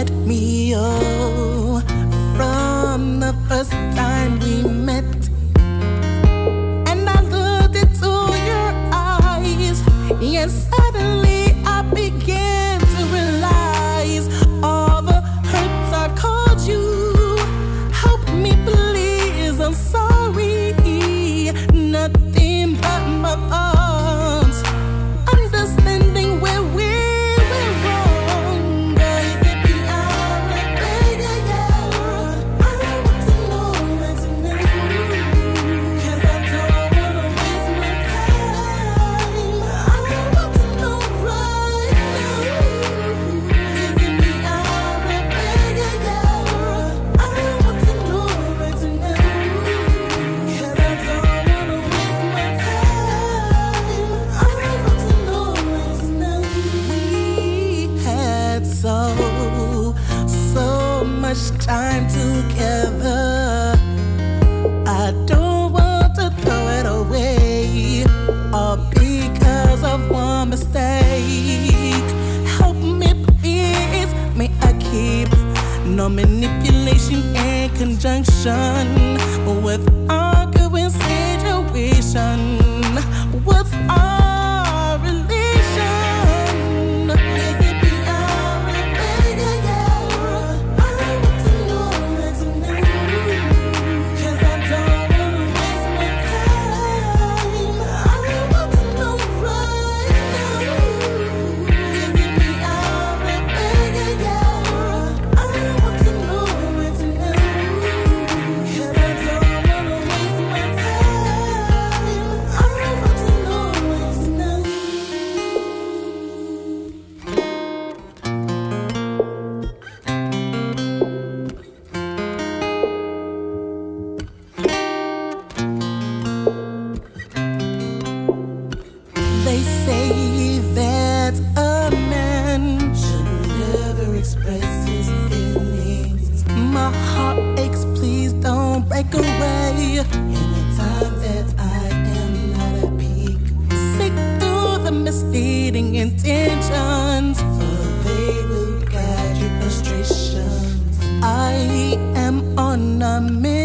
at me, oh, from the first time we met. And I looked into your eyes, and suddenly I began to realize all the hurts I caused you. Help me please, I'm sorry. Nothing but my thoughts, understanding where we were wrong. Is it beyond repair? Yeah, I want to know where to know, 'cause I don't wanna waste my time. I want to know right now. Is it beyond repair? Yeah, I want to know where to know, 'cause I don't wanna waste my time. I want to know where to know. We had so much time together. I don't want to throw it away, all because of one mistake. Help me please, may I keep no manipulation and conjunction with arguing situation. What's our relation? Is it beyond repair? Yeah, I want to know where to know, 'cause I don't wanna waste my time. I want to know right now. Is it beyond repair? Yeah, I want to know where to know, 'cause I don't wanna waste my time. I want to know where to know. They say that a man should never express his feelings. My heart aches, please don't break away. In a time that I am not at peak, sick through the misleading intentions, for they will guide your frustrations. I am on a mission.